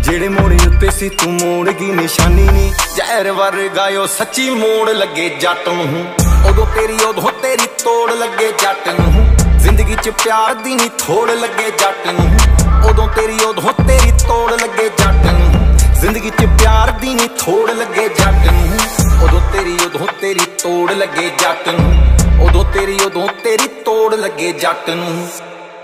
जेड़े मोड़े उत्ते सी तू मोड़ की निशानी नी, जहर वर्गायो सच्ची मोड़ लगे जट नूं। उदों तेरी तोड़ लगे जट नूं। जिंदगी च प्यार दी नी थोड़ लगे जट नूं। उदों तेरी तोड़ लगे जट नूं। जिंदगी च प्यार दी नी थोड़ लगे जट नूं। उदों तेरी तोड़ लगे जट नूं। उदों तेरी तोड़ लगे जट नूं।